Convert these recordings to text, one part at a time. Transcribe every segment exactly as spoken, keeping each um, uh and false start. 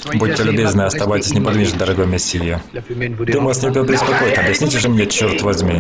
Будьте любезны, оставайтесь неподвижны, дорогой мессия. Дым вас не беспокоит, объясните же мне, черт возьми.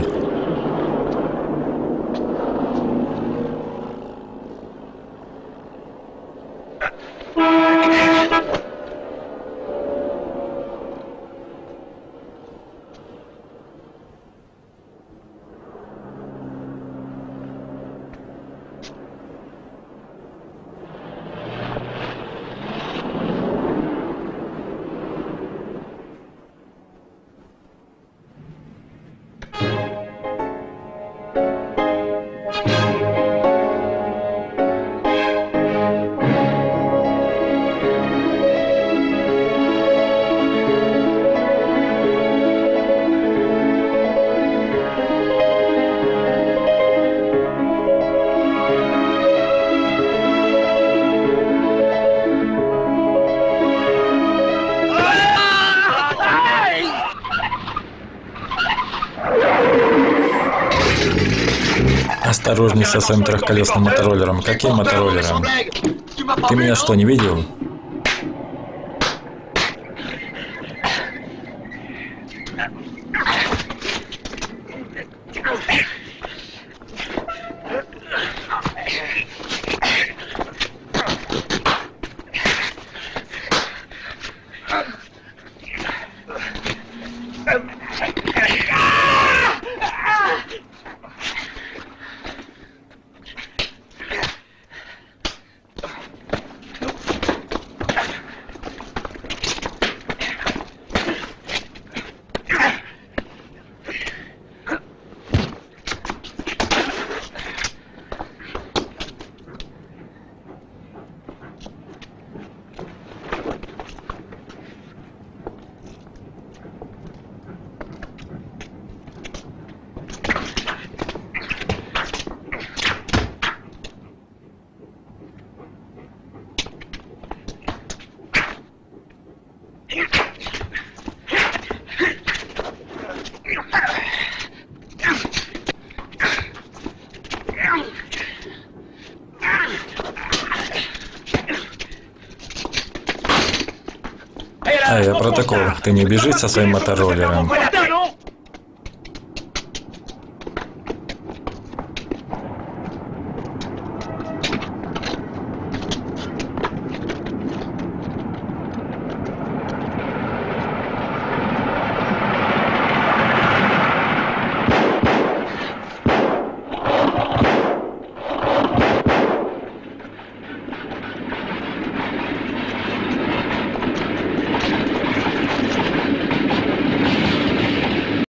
Осторожней со своим трехколесным мотороллером. Каким мотороллером? Ты меня что, не видел? Эй, протокол, ты не бежишь со своим мотороллером?